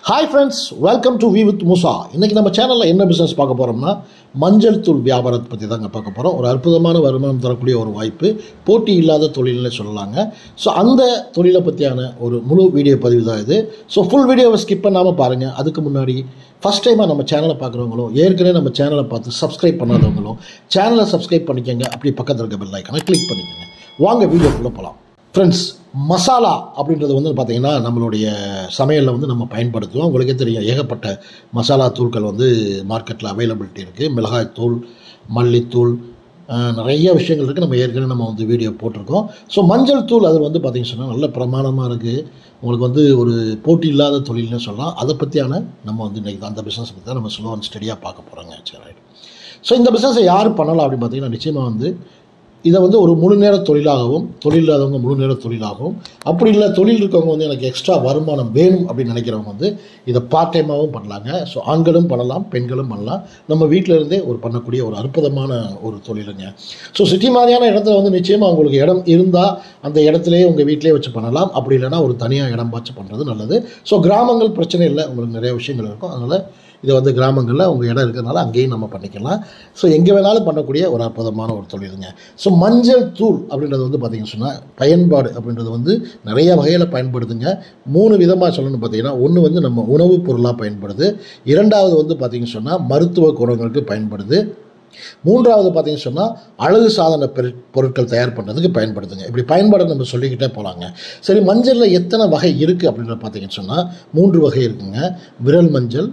Hi friends, welcome to We with Musa. இன்னைக்கு நம்ம சேனல்ல என்ன பிசினஸ் பார்க்க போறோம்னா மஞ்சள் தூள் வியாபாரத்தை பத்தி தாங்க பார்க்க போறோம். ஒரு அற்புதமான வருமானம் தரக்கூடிய ஒரு வாய்ப்பு, போட்டி இல்லாத தொழில்னு சொல்லலாங்க. ஸோ அந்த தொழிலை பற்றியான ஒரு முழு வீடியோ பதிவு தான் இது. ஸோ ஃபுல் வீடியோவை ஸ்கிப் பண்ணாமல் பாருங்கள். அதுக்கு முன்னாடி ஃபஸ்ட் டைமாக நம்ம சேனலை பார்க்குறவங்களும் ஏற்கனவே நம்ம சேனலை பார்த்து சப்ஸ்கிரைப் பண்ணாதவங்களும் சேனலை சப்ஸ்கிரைப் பண்ணிக்கோங்க. அப்படி பக்கத்தில் இருக்க பெல் ஐக்கானை கிளிக் பண்ணிக்கோங்க. வாங்க வீடியோக்குள்ளே போகலாம். ஃப்ரெண்ட்ஸ், மசாலா அப்படின்றது வந்து பார்த்திங்கன்னா நம்மளுடைய சமையலில் வந்து நம்ம பயன்படுத்துவோம். உங்களுக்கே தெரியும், ஏகப்பட்ட மசாலா தூள்கள் வந்து மார்க்கெட்டில் அவைலபிலிட்டி இருக்குது. மிளகாய்த்தூள், மல்லித்தூள், நிறைய விஷயங்கள் இருக்குது. நம்ம ஏற்கனவே நம்ம வந்து வீடியோ போட்டிருக்கோம். ஸோ மஞ்சள் தூள் அது வந்து பார்த்திங்கன்னு சொன்னால் நல்ல பிரமாணமாக இருக்குது. உங்களுக்கு வந்து ஒரு போட்டி இல்லாத தொழில்னு சொல்லலாம். அதை பற்றியான நம்ம வந்து இன்றைக்கி அந்த பிஸ்னஸ் பற்றி தான் நம்ம ஸ்லோ அண்ட் ஸ்டடியாக பார்க்க போகிறோங்க. சரி, ஸோ இந்த பிஸ்னஸை யார் பண்ணலாம் அப்படின்னு பார்த்தீங்கன்னா, நிச்சயமாக வந்து இதை வந்து ஒரு முழு நேர தொழிலாகவும், தொழில் இல்லாதவங்க முழு நேர தொழிலாகவும், அப்படி இல்லை தொழில் இருக்கவங்க வந்து எனக்கு எக்ஸ்ட்ரா வருமானம் வேணும் அப்படின்னு நினைக்கிறவங்க வந்து இதை பார்ட் டைமாகவும் பண்ணலாங்க. ஸோ ஆண்களும் பண்ணலாம், பெண்களும் பண்ணலாம். நம்ம வீட்டில் இருந்தே ஒரு பண்ணக்கூடிய ஒரு அற்புதமான ஒரு தொழிலுங்க. ஸோ சிட்டி மாதிரியான இடத்துல வந்து நிச்சயமாக உங்களுக்கு இடம் இருந்தால் அந்த இடத்துலையே உங்கள் வீட்டிலே வச்சு பண்ணலாம். அப்படி இல்லைனா ஒரு தனியாக இடம் பார்த்து பண்ணுறது நல்லது. ஸோ கிராமங்கள் பிரச்சனை இல்லை, உங்களுக்கு நிறைய விஷயங்கள் இருக்கும். அதனால் இதை வந்து கிராமங்களில் உங்கள் இடம் இருக்கிறதுனால அங்கேயும் நம்ம பண்ணிக்கலாம். ஸோ எங்கே வேணாலும் பண்ணக்கூடிய ஒரு அற்புதமான ஒரு தொழிலுங்க. ஸோ மஞ்சள் தூள் அப்படின்றது வந்து பார்த்திங்கன்னு சொன்னால் பயன்பாடு அப்படின்றது வந்து நிறைய வகையில் பயன்படுதுங்க. 3 விதமாக சொல்லணும்னு பார்த்தீங்கன்னா, ஒன்று வந்து நம்ம உணவுப் பொருளாக பயன்படுது, இரண்டாவது வந்து பார்த்திங்கன்னு சொன்னால் மருத்துவ குணங்களுக்கு பயன்படுது, மூன்றாவது பார்த்திங்கன்னு சொன்னால் அழகு சாதன பொருட்கள் தயார் பண்ணுறதுக்கு பயன்படுத்துங்க. இப்படி பயன்பாடு நம்ம சொல்லிக்கிட்டே போகலாங்க. சரி, மஞ்சளில் எத்தனை வகை இருக்குது அப்படின்றத பார்த்திங்கன்னு சொன்னால் 3 வகை இருக்குங்க. விரல் மஞ்சள்,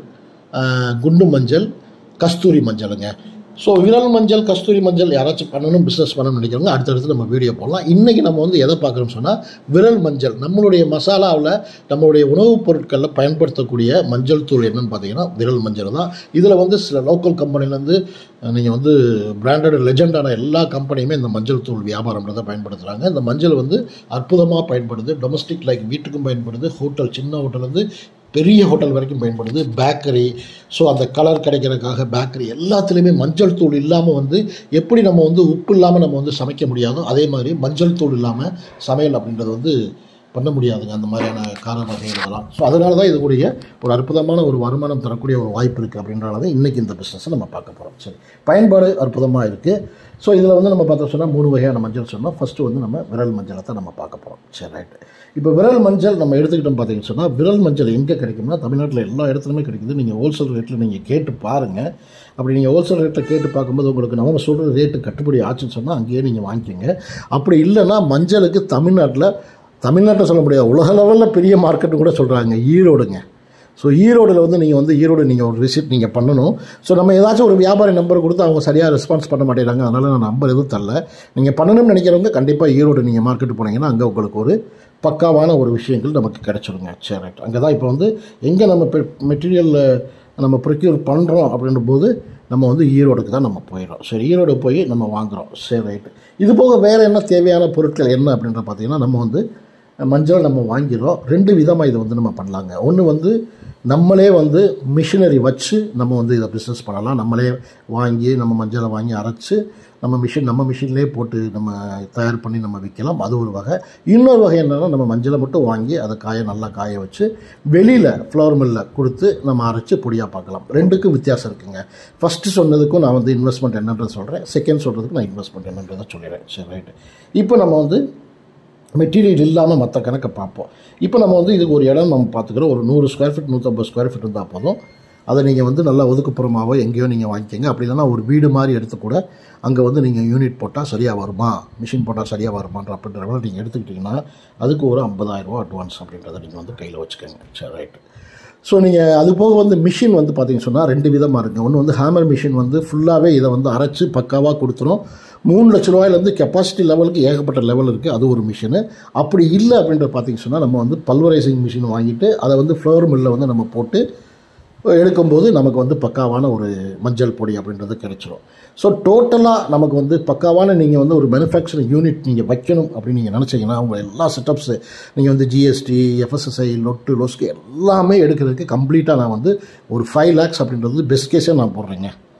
குண்டு மஞ்சள், கஸ்தூரி மஞ்சளுங்க. ஸோ விரல் மஞ்சள், கஸ்தூரி மஞ்சள் யாராச்சும் பண்ணணும், பிஸ்னஸ் பண்ணணும்னு நினைக்கிறவங்க அடுத்தடுத்து நம்ம வீடியோ போடலாம். இன்றைக்கி நம்ம வந்து எதை பார்க்குறோம்னு சொன்னால் விரல் மஞ்சள். நம்மளுடைய மசாலாவில், நம்மளுடைய உணவுப் பொருட்களில் பயன்படுத்தக்கூடிய மஞ்சள் தூள் என்னென்னு பார்த்தீங்கன்னா விரல் மஞ்சள் தான். இதில் வந்து சில லோக்கல் கம்பெனிலேருந்து நீங்கள் வந்து பிராண்டட் லெஜெண்டான எல்லா கம்பெனியுமே இந்த மஞ்சள் தூள் வியாபாரம்ன்றதை பயன்படுத்துகிறாங்க. இந்த மஞ்சள் வந்து அற்புதமாக பயன்படுது. டொமஸ்டிக் லைக் வீட்டுக்கும் பயன்படுது, ஹோட்டல், சின்ன ஹோட்டல் வந்து பெரிய ஹோட்டல் வரைக்கும் பயன்படுது, பேக்கரி, ஸோ அந்த கலர் கிடைக்கிறதுக்காக பேக்கரி எல்லாத்துலேயுமே மஞ்சள் தூள் இல்லாமல் வந்து எப்படி நம்ம வந்து உப்பு இல்லாமல் நம்ம வந்து சமைக்க முடியாதோ அதே மாதிரி மஞ்சள் தூள் இல்லாமல் சமையல் அப்படின்றது வந்து பண்ண முடியாதுங்க, அந்த மாதிரியான கார வகைகளெல்லாம். ஸோ அதனால தான் இதுக்குரிய ஒரு அற்புதமான ஒரு வருமானம் தரக்கூடிய ஒரு வாய்ப்பு இருக்குது. அப்படின்றனால தான் இன்றைக்கி இந்த பிஸ்னஸை நம்ம பார்க்க போகிறோம். சரி, பயன்பாடு அற்புதமாக இருக்குது. ஸோ இதில் வந்து நம்ம பார்த்தோம் சொன்னால் 3 வகையான மஞ்சள் சொன்னால், ஃபஸ்ட்டு வந்து நம்ம விரல் மஞ்சளை தான் நம்ம பார்க்க போகிறோம். சரி, ரைட்டு. இப்போ விரல் மஞ்சள் நம்ம எடுத்துக்கிட்டோம் பார்த்தீங்கன்னு சொன்னால், விரல் மஞ்சள் எங்கே கிடைக்கும்னா தமிழ்நாட்டில் எல்லா இடத்துலையுமே கிடைக்குது. நீங்கள் ஹோல்சேல் ரேட்டில் நீங்கள் கேட்டு பாருங்கள். அப்படி நீங்கள் ஹோல்சேல் ரேட்டில் கேட்டு பார்க்கும்போது உங்களுக்கு நம்ம சொல்கிற ரேட்டு கட்டுப்படி ஆச்சுன்னு சொன்னால் அங்கேயே நீங்கள் வாங்கிக்கோங்க. அப்படி இல்லைன்னா மஞ்சளுக்கு தமிழ்நாட்டில் சொல்ல முடியாது, உலக லெவலில் பெரிய மார்க்கெட்டு கூட சொல்கிறாங்க, ஈரோடுங்க. ஸோ ஈரோடில் வந்து ஈரோடு நீங்கள் ஒரு விசிட் நீங்கள் பண்ணணும். ஸோ நம்ம ஏதாச்சும் ஒரு வியாபாரி நம்பர் கொடுத்து அவங்க சரியாக ரெஸ்பான்ஸ் பண்ண மாட்டேங்கிறாங்க, அதனால் நான் நம்பர் எதுவும் தரல. நீங்கள் பண்ணணும்னு நினைக்கிறவங்க கண்டிப்பாக ஈரோடு நீங்கள் மார்க்கெட்டு போனீங்கன்னா அங்கே உங்களுக்கு ஒரு பக்காவான ஒரு விஷயங்கள் நமக்கு கிடைச்சிருங்க. சரி, ரைட். அங்கே தான் இப்போ வந்து எங்கே நம்ம மெட்டீரியல் நம்ம ப்ரொக்யூர் பண்ணுறோம் அப்படின்ற போது நம்ம வந்து ஈரோடுக்கு தான் நம்ம போயிடும். சரி, ஈரோடு போய் நம்ம வாங்குகிறோம். சரி, ரைட்டு. இது போக வேறு என்ன தேவையான பொருட்கள் என்ன அப்படின்ற பார்த்தீங்கன்னா, நம்ம வந்து மஞ்சள் நம்ம வாங்கிடுறோம். 2 விதமாக இதை வந்து நம்ம பண்ணலாங்க. ஒன்று வந்து நம்மளே வந்து மிஷினரி வச்சு நம்ம வந்து இதை பிஸ்னஸ் பண்ணலாம். நம்மளே வாங்கி நம்ம மஞ்சளை வாங்கி அரைச்சி நம்ம மிஷின்லேயே போட்டு நம்ம தயார் பண்ணி நம்ம விற்கலாம். அது ஒரு வகை. இன்னொரு வகை என்னென்னா, நம்ம மஞ்சளை மட்டும் வாங்கி அதை நல்லா காய வச்சு வெளியில் ஃப்ளவர் மில்லில் கொடுத்து நம்ம அரைச்சி பொடியாக பார்க்கலாம். 2க்கும் வித்தியாசம் இருக்குங்க. ஃபஸ்ட்டு சொன்னதுக்கும் நான் வந்து இன்வெஸ்ட்மெண்ட் என்னன்றது சொல்கிறேன், செகண்ட் சொல்கிறதுக்கு நான் இன்வெஸ்ட்மெண்ட் என்னன்றதை சொல்லிடுறேன். சரி, ரைட்டு. இப்போ நம்ம வந்து மெட்டீரியல் இல்லாமல் மற்ற கணக்கை பார்ப்போம். இப்போ நம்ம வந்து இதுக்கு ஒரு இடம் நம்ம பார்த்துக்கிறோம். ஒரு 100 ஸ்கொயர் ஃபீட் 150 ஸ்கொயர் ஃபீட் இருந்தால் போதும். அதை நீங்கள் வந்து நல்லா ஒதுக்குப்புறமாவோ எங்கேயோ நீங்கள் வாங்கிக்கோங்க. அப்படி இல்லைனா ஒரு வீடு மாதிரி எடுத்து கூட அங்கே வந்து நீங்கள் யூனிட் போட்டால் சரியாக வருமா, மிஷின் போட்டால் சரியாக வருமான்ற அப்படின்றவங்க நீங்கள் எடுத்துக்கிட்டிங்கன்னா அதுக்கு ஒரு 50,000 ரூபா அட்வான்ஸ் அப்படின்றத நீங்கள் வந்து கையில் வச்சுக்கோங்க. சரி, ரைட்டு. ஸோ நீங்கள் அது போக வந்து மிஷின் வந்து பார்த்திங்கன்னு சொன்னால் 2 விதமாக இருக்குங்க. ஒன்று வந்து ஹேமர் மிஷின் வந்து ஃபுல்லாகவே இதை வந்து அரைச்சி பக்காவாக கொடுத்துரும். 3 லட்ச ரூபாயிலேருந்து கெப்பாசிட்டி லெவலுக்கு ஏகப்பட்ட லெவல் இருக்குது, அது ஒரு மிஷினு. அப்படி இல்லை அப்படின்ற பார்த்திங்கன்னு சொன்னால் நம்ம வந்து பல்வரைசிங் மிஷின் வாங்கிட்டு அதை வந்து ஃப்ளவர் மில்லில் வந்து நம்ம போட்டு எடுக்கும்போது நமக்கு வந்து பக்காவான ஒரு மஞ்சள் பொடி அப்படின்றது கிடைச்சிரும். ஸோ டோட்டலாக நமக்கு வந்து பக்காவான நீங்கள் வந்து ஒரு மேனுஃபேக்சரிங் யூனிட் நீங்கள் வைக்கணும் அப்படின்னு நீங்கள் நினச்சிங்கன்னா அவங்க எல்லா செட்டப்ஸு நீங்கள் வந்து ஜிஎஸ்டி, எஃப்எஸ்எஸ்ஐ, லொஸ்க்கு எல்லாமே எடுக்கிறதுக்கு கம்ப்ளீட்டாக நான் வந்து ஒரு 5 lakhs அப்படின்றது பெஸ்ட் கேஸே நான் போடுறேங்க.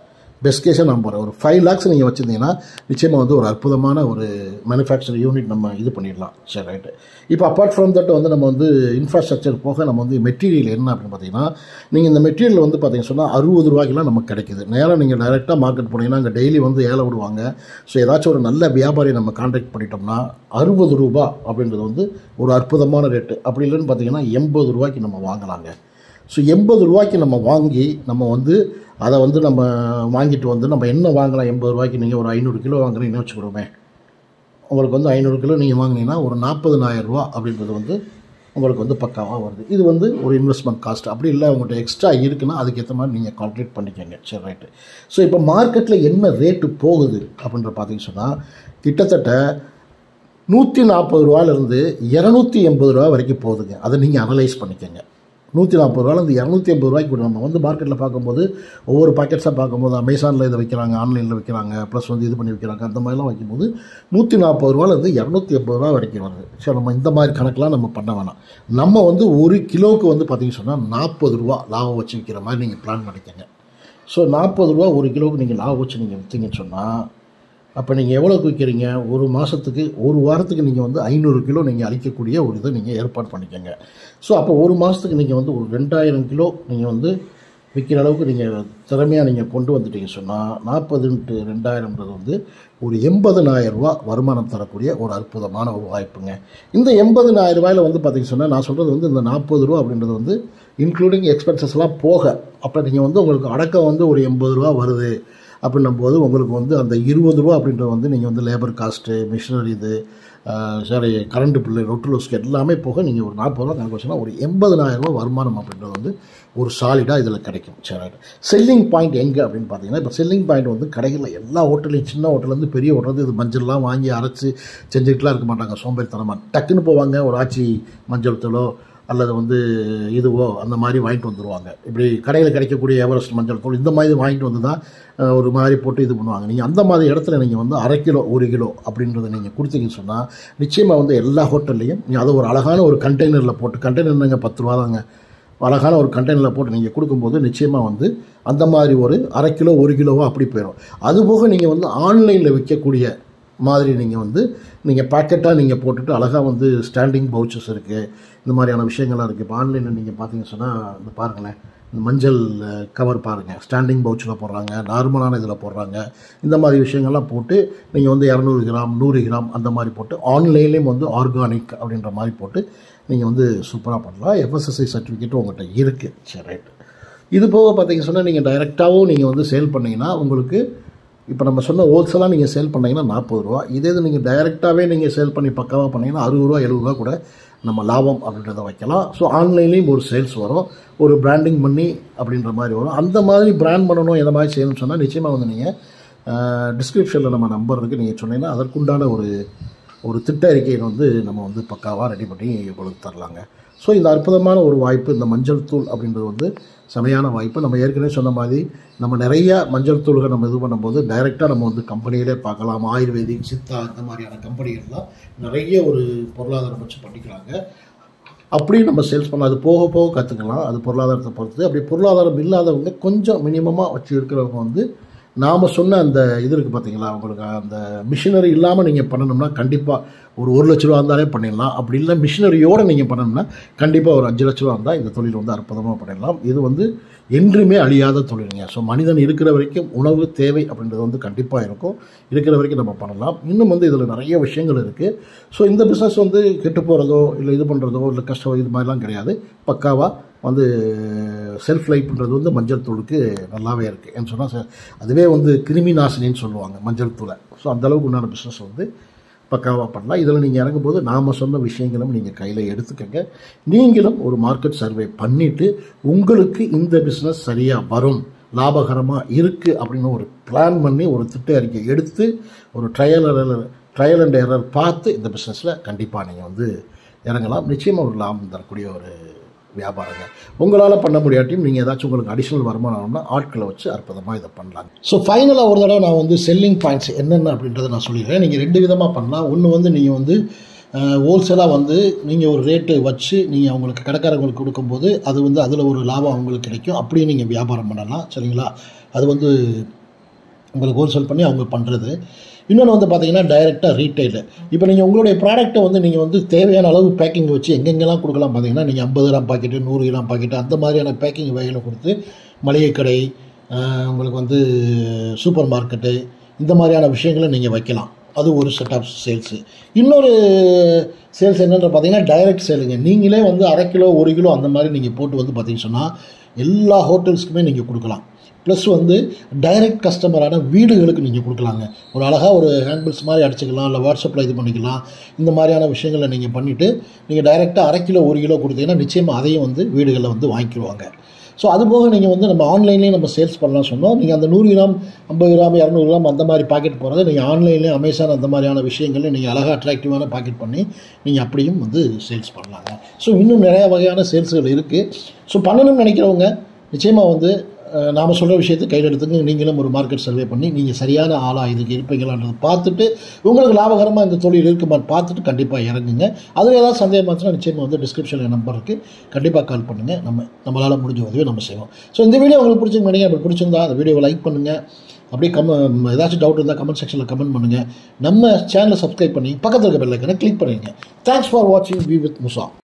பெஸ்ட் கேஸாக நான் போகிறேன். ஒரு 5 lakhs நீங்கள் வச்சுருந்தீங்கன்னா நிச்சயமாக வந்து ஒரு அற்புதமான ஒரு மேனுஃபேக்சர் யூனிட் நம்ம இது பண்ணிடலாம். சரி, ரைட்டு. இப்போ அப்பார்ட் ஃப்ரம் தட் வந்து நம்ம வந்து இன்ஃப்ராஸ்ட்ரக்சர் போக நம்ம வந்து மெட்டீரியல் என்ன அப்படின்னு பார்த்தீங்கன்னா, நீங்கள் இந்த மெட்டீரியல் வந்து பார்த்தீங்கன்னா சொன்னால் 60 ரூபாய்க்குலாம் நமக்கு கிடைக்குது. நேராக நீங்கள் டைரெக்டாக மார்க்கெட் போனீங்கன்னா அங்கே டெய்லி வந்து ஏலம் விடுவாங்க. ஸோ ஏதாச்சும் ஒரு நல்ல வியாபாரி நம்ம கான்டாக்ட் பண்ணிட்டோம்னா 60 ரூபா அப்படின்றது வந்து ஒரு அற்புதமான ரேட்டு. அப்படி இல்லைன்னு பார்த்தீங்கன்னா 80 ரூபாய்க்கு நம்ம வாங்கலாங்க. ஸோ 80 ரூபாய்க்கு நம்ம வாங்கி நம்ம வந்து அதை வந்து நம்ம வாங்கிட்டு வந்து நம்ம என்ன வாங்கலாம். 80 ரூபாய்க்கு நீங்கள் ஒரு 500 கிலோ வாங்குறீங்கன்னு வச்சுக்கிடுவோமே, உங்களுக்கு வந்து 500 கிலோ நீங்கள் வாங்கினீங்கன்னா ஒரு 40,000 ரூபா அப்படின்றது வந்து உங்களுக்கு வந்து பக்காவாக வருது. இது வந்து ஒரு இன்வெஸ்ட்மெண்ட் காஸ்ட். அப்படி இல்லை உங்கள்கிட்ட எக்ஸ்ட்ரா இருக்குன்னா அதுக்கேற்ற மாதிரி நீங்கள் கால்குலேட் பண்ணிக்கோங்க. சரி, ரைட்டு. ஸோ இப்போ மார்க்கெட்டில் என்ன ரேட்டு போகுது அப்படின்ற பார்த்தீங்கன்னு சொன்னால் கிட்டத்தட்ட 140 ரூபாயிலிருந்து 280 ரூபா வரைக்கும் போகுதுங்க. அதை நீங்கள் அனலைஸ் பண்ணிக்கோங்க. 140 ரூபாயிலேருந்து 280 ரூபாய்க்கு நம்ம வந்து மார்க்கெட்டில் பார்க்கும்போது ஒவ்வொரு பாக்கெட்ஸாக பார்க்கும்போது அமேசானில் இதை வைக்கிறாங்க, ஆன்லைனில் வைக்கிறாங்க, ப்ளஸ் வந்து இது பண்ணி வைக்கிறாங்க. அந்த மாதிரிலாம் வைக்கும்போது 140 ரூபாயிலேருந்து 280 ரூபா வரைக்கும் வருது. ஸோ நம்ம இந்த மாதிரி கணக்கெலாம் நம்ம பண்ண வேணாம். நம்ம வந்து ஒரு கிலோவுக்கு வந்து பார்த்திங்கன்னு சொன்னால் 40 ரூபா லாபம் வச்சு விற்கிற மாதிரி நீங்கள் பிளான் பண்ணிக்கோங்க. ஸோ 40 ரூபா ஒரு கிலோவுக்கு நீங்கள் லாபம் வச்சு நீங்கள் விற்றீங்கன்னு சொன்னால் அப்போ நீங்கள் எவ்வளோக்கு விற்கிறீங்க, ஒரு மாதத்துக்கு ஒரு வாரத்துக்கு நீங்கள் வந்து 500 கிலோ நீங்கள் அளிக்கக்கூடிய ஒரு இதை நீங்கள் ஏற்பாடு பண்ணிக்கோங்க. ஸோ அப்போ ஒரு மாதத்துக்கு நீங்கள் வந்து ஒரு 2000 கிலோ நீங்கள் வந்து விற்கிற அளவுக்கு நீங்கள் திறமையாக நீங்கள் கொண்டு வந்துட்டீங்க சொன்னால் 40 × 2000ன்றது வந்து ஒரு 80,000 ரூபா வருமானம் தரக்கூடிய ஒரு அற்புதமான ஒரு வாய்ப்புங்க. இந்த 80,000 ரூபாயில் வந்து பார்த்திங்கன்னு சொன்னால் நான் சொல்கிறது வந்து இந்த 40 ரூபா அப்படின்றது வந்து இன்க்ளூடிங் எக்ஸ்பென்சஸ்லாம் போக. அப்போ நீங்கள் வந்து உங்களுக்கு அடக்கம் வந்து ஒரு 80 ரூபா வருது அப்படின்னும் போது உங்களுக்கு வந்து அந்த 20 ரூபா அப்படின்றது வந்து நீங்கள் வந்து லேபர் காஸ்ட்டு, மிஷினரி இது, சரி, கரண்ட் பில்லு, ரொட்டுலோஸ்க்கு எல்லாமே போக நீங்கள் ஒரு 40 ரூபா கணக்கு வச்சுன்னா ஒரு 80,000 ரூபா வருமானம் அப்படின்றது வந்து ஒரு சாலிடாக இதில் கிடைக்கும். சரி, செல்லிங் பாயிண்ட் எங்கே அப்படின்னு பார்த்தீங்கன்னா, இப்போ செல்லிங் பாயிண்ட் வந்து கடைகளில் எல்லா ஹோட்டலையும் சின்ன ஹோட்டலேருந்து பெரிய ஹோட்டல் இது மஞ்சள்லாம் வாங்கி அரைச்சி செஞ்சுக்கிட்டுலாம் இருக்க மாட்டாங்க. சோம்பேறித்தனமாக டக்குன்னு போவாங்க, ஒரு ஆச்சி மஞ்சள் தூளோ அல்லது வந்து இதுவோ அந்த மாதிரி வாங்கிட்டு வந்துடுவாங்க. இப்படி கடையில் கிடைக்கக்கூடிய எவரெஸ்ட் மஞ்சள் தூள் இந்த மாதிரி வாங்கிட்டு வந்து தான் ஒரு மாதிரி போட்டு இது பண்ணுவாங்க. நீங்கள் அந்த மாதிரி இடத்துல நீங்கள் வந்து 1/2 கிலோ 1 கிலோ அப்படின்றத நீங்கள் கொடுத்தீங்கன்னு சொன்னால் நிச்சயமாக வந்து எல்லா ஹோட்டல்லையும் நீங்கள் அதை ஒரு அழகான ஒரு கண்டெய்னரில் போட்டு, கண்டெய்னர்ங்க 10 ரூபா தாங்க, அழகான ஒரு கண்டெய்னரில் போட்டு நீங்கள் கொடுக்கும்போது நிச்சயமாக வந்து அந்த மாதிரி ஒரு 1/2 கிலோ 1 கிலோவோ அப்படி போயிடும். அதுபோக நீங்கள் வந்து ஆன்லைனில் விற்கக்கூடிய மாதிரி நீங்கள் பேக்கெட்டாக நீங்கள் போட்டுட்டு அழகாக வந்து ஸ்டாண்டிங் பவுச்சஸ் இருக்குது, இந்த மாதிரியான விஷயங்கள்லாம் இருக்குது. இப்போ ஆன்லைனில் நீங்கள் பார்த்தீங்கன்னு சொன்னால் இந்த பாருங்களேன், இந்த மஞ்சள் கவர் பாருங்கள், ஸ்டாண்டிங் பவுச்சில் போடுறாங்க, நார்மலான இதில் போடுறாங்க. இந்த மாதிரி விஷயங்கள்லாம் போட்டு நீங்கள் வந்து 200 கிராம் 100 கிராம் அந்த மாதிரி போட்டு ஆன்லைன்லேயும் வந்து ஆர்கானிக் அப்படின்ற மாதிரி போட்டு நீங்கள் வந்து சூப்பராக பண்ணலாம். FSSAI சர்டிஃபிகேட்டும் உங்கள்கிட்ட இருக்குது. சரி, ரைட். இது போக பார்த்தீங்கன்னு சொன்னால் நீங்கள் டைரெக்டாகவும் நீங்கள் வந்து சேல் பண்ணிங்கன்னா உங்களுக்கு இப்போ நம்ம சொன்ன ஹோல்சேலாக நீங்கள் சேல் பண்ணிங்கன்னா 40 ரூபா. இதே இது நீங்கள் டைரெக்டாகவே நீங்கள் சேல் பண்ணி பக்காவாக பண்ணிங்கன்னா 60 ரூபா 70 ரூபா கூட நம்ம லாபம் அப்படின்றத வைக்கலாம். ஸோ ஆன்லைன்லேயும் ஒரு சேல்ஸ் வரும், ஒரு பிராண்டிங் பண்ணி அப்படின்ற மாதிரி வரும். அந்த மாதிரி பிராண்ட் பண்ணணும், எந்த மாதிரி செய்யணும்னு சொன்னால் நிச்சயமாக வந்து நீங்கள் டிஸ்கிரிப்ஷனில் நம்ம நம்பர் இருக்குது, நீங்கள் சொன்னீங்கன்னா அதற்குண்டான ஒரு திட்ட அறிக்கையை வந்து நம்ம வந்து பக்காவாக ரெடி பண்ணி உங்களுக்கு தரலாங்க. ஸோ இந்த அற்புதமான ஒரு வாய்ப்பு, இந்த மஞ்சள் தூள் அப்படின்றது வந்து செமையான வாய்ப்பு. நம்ம ஏற்கனவே சொன்ன மாதிரி நம்ம நிறையா மஞ்சள் தூள்கள் நம்ம இது பண்ணும்போது டைரெக்டாக நம்ம வந்து கம்பெனியிலே பார்க்கலாம். ஆயுர்வேதிக், சித்தா இந்த மாதிரியான கம்பெனிகள்லாம் நிறைய ஒரு பொருளாதாரம் வச்சு பண்ணிக்கிறாங்க. அப்படியும் நம்ம சேல்ஸ் பண்ணலாம். அது போக போக கற்றுக்கலாம், அது பொருளாதாரத்தை பொறுத்து. அப்படி பொருளாதாரம் இல்லாதவங்க கொஞ்சம் மினிமமாக வச்சு இருக்கிறவங்க வந்து நாம் சொன்ன அந்த இது இருக்குது பார்த்தீங்களா, உங்களுக்கு அந்த மிஷினரி இல்லாமல் நீங்கள் பண்ணணும்னா கண்டிப்பாக ஒரு 1 லட்ச ரூபா இருந்தாலே பண்ணிடலாம். அப்படி இல்லை மிஷினரியோடு நீங்கள் பண்ணணும்னா கண்டிப்பாக ஒரு 5 லட்ச ரூபா இருந்தால் இந்த தொழில் வந்து அற்புதமாக பண்ணிடலாம். இது வந்து என்றுமே அழியாத தொழிலுங்க. ஸோ மனிதன் இருக்கிற வரைக்கும் உணவு தேவை அப்படின்றது வந்து கண்டிப்பாக இருக்கும். இருக்கிற வரைக்கும் நம்ம பண்ணலாம். இன்னும் வந்து இதில் நிறைய விஷயங்கள் இருக்குது. ஸோ இந்த பிஸ்னஸ் வந்து கெட்டு போகிறதோ இல்லை இது பண்ணுறதோ இல்லை கஷ்டம் இது மாதிரிலாம் கிடையாது. பக்காவாக வந்து செல்ஃப் லைஃப்ன்றது வந்து மஞ்சள் தூளுக்கு நல்லாவே இருக்குது. ஏன்னு சொன்னால் அதுவே வந்து கிருமி நாசினின்னு சொல்லுவாங்க மஞ்சள் தூளை. ஸோ அந்தளவுக்கு உண்டான பிஸ்னஸ் வந்து பக்காவாக பண்ணலாம். இதில் நீங்கள் இறங்கும்போது நாம் சொன்ன விஷயங்களும் நீங்கள் கையில் எடுத்துக்கங்க. நீங்களும் ஒரு மார்க்கெட் சர்வே பண்ணிவிட்டு உங்களுக்கு இந்த பிஸ்னஸ் சரியாக வரும், லாபகரமாக இருக்குது அப்படின்னு ஒரு பிளான் பண்ணி ஒரு திட்ட அறிக்கை எடுத்து ஒரு ட்ரையல் அண்ட் எரர் பார்த்து இந்த பிஸ்னஸில் கண்டிப்பாக நீங்கள் வந்து இறங்கலாம். நிச்சயமாக ஒரு லாபம் தரக்கூடிய ஒரு வியாபாரங்க. உங்களால் பண்ண முடியாட்டியும் நீங்கள் ஏதாச்சும் உங்களுக்கு அடிஷ்னல் வருமானம்னா ஆட்களை வச்சு அற்புதமாக இதை பண்ணலாம். ஸோ ஃபைனலாக ஒரு தடவை நான் வந்து செல்லிங் பாயிண்ட்ஸ் என்னென்ன அப்படின்றத நான் சொல்லிடுறேன். நீங்கள் 2 விதமாக பண்ணலாம். ஒன்று வந்து நீங்கள் வந்து ஹோல்சேலாக வந்து நீங்கள் ஒரு ரேட்டு வச்சு நீங்கள் அவங்களுக்கு கடைக்காரங்களுக்கு கொடுக்கும்போது அது வந்து அதில் ஒரு லாபம் அவங்களுக்கு கிடைக்கும். அப்படியே நீங்கள் வியாபாரம் பண்ணலாம். சரிங்களா? அது வந்து உங்களுக்கு ஹோல்சேல் பண்ணி அவங்க பண்ணுறது. இன்னொன்று வந்து பார்த்தீங்கன்னா டைரெக்டாக ரீட்டைலு. இப்போ நீங்கள் உங்களுடைய ப்ராடக்ட்டை வந்து நீங்கள் வந்து தேவையான அளவு பேக்கிங் வச்சு எங்கெங்கெல்லாம் கொடுக்கலாம் பார்த்தீங்கன்னா, நீங்கள் 50 கிராம் பாக்கெட்டு, 100 கிராம் பாக்கெட்டு அந்த மாதிரியான பேக்கிங் வகைகளை கொடுத்து மளிகை கடை, உங்களுக்கு வந்து சூப்பர் மார்க்கெட்டு இந்த மாதிரியான விஷயங்களை நீங்கள் வைக்கலாம். அது ஒரு செட் ஆஃப் சேல்ஸு. இன்னொரு சேல்ஸ் என்னென்னு பார்த்தீங்கன்னா டைரக்ட் சேலுங்க. நீங்களே வந்து 1/2 கிலோ 1 கிலோ அந்த மாதிரி நீங்கள் போட்டு வந்து பார்த்தீங்கன்னு சொன்னால் எல்லா ஹோட்டல்ஸ்க்குமே நீங்கள் கொடுக்கலாம். ப்ளஸ் வந்து டைரக்ட் கஸ்டமரான வீடுகளுக்கு நீங்கள் கொடுக்கலாங்க. ஒரு அழகாக ஒரு ஹேண்ட்பில்ஸ் மாதிரி அடிச்சுக்கலாம், இல்லை வாட்ஸ்அப்பில் இது பண்ணிக்கலாம். இந்த மாதிரியான விஷயங்களை நீங்கள் பண்ணிவிட்டு நீங்கள் டைரெக்டாக 1/2 கிலோ 1 கிலோ கொடுத்தீங்கன்னா நிச்சயமாக அதையும் வந்து வீடுகளில் வந்து வாங்கிக்குவாங்க. ஸோ அதுபோக நீங்கள் வந்து நம்ம ஆன்லைன்லேயே நம்ம சேல்ஸ் பண்ணலாம் சொன்னோம். நீங்கள் அந்த 100 கிராம் 50 கிராம் 200 கிராம் அந்த மாதிரி பாக்கெட் போகிறத நீங்கள் ஆன்லைன்லேயே அமேசான் அந்த மாதிரியான விஷயங்கள்ல நீங்கள் அழகாக அட்ராக்டிவான பாக்கெட் பண்ணி நீங்கள் அப்படியும் வந்து சேல்ஸ் பண்ணலாங்க. ஸோ இன்னும் நிறையா வகையான சேல்ஸுகள் இருக்குது. ஸோ பண்ணணும்னு நினைக்கிறவங்க நிச்சயமாக வந்து நாம் சொல்கிற விஷயத்தை கையில் எடுத்துங்க. நீங்களும் ஒரு மார்க்கெட் சர்வே பண்ணி நீங்கள் சரியான ஆளாக இதுக்கு இருப்பீங்களான்றதை பார்த்துட்டு உங்களுக்கு லாபகரமாக இந்த தொழில் இருக்குமான்னு பார்த்துட்டு கண்டிப்பாக இறங்குங்க. அதில் ஏதாவது சந்தேகம் இருந்துச்சுன்னா நிச்சயமாக வந்து டிஸ்கிரிப்ஷனில் நம்பர் இருக்குது, கண்டிப்பாக கால் பண்ணுங்கள். நம்மளால் முடிஞ்ச உதவியை நம்ம செய்வோம். ஸோ இந்த வீடியோ உங்களுக்கு பிடிச்சிருந்தீங்க, அப்படி பிடிச்சிருந்தா அந்த வீடியோவை லைக் பண்ணுங்கள். அப்படியே ஏதாச்சும் டவுட் இருந்தால் கமெண்ட் செக்ஷனில் கமெண்ட் பண்ணுங்கள். நம்ம சேனலை சப்ஸ்கிரைப் பண்ணி பக்கத்தில் இருக்க பெல் ஐக்கனை கிளிக் பண்ணுங்கள். தேங்க்ஸ் ஃபார் வாட்சிங் வி வித் முசா.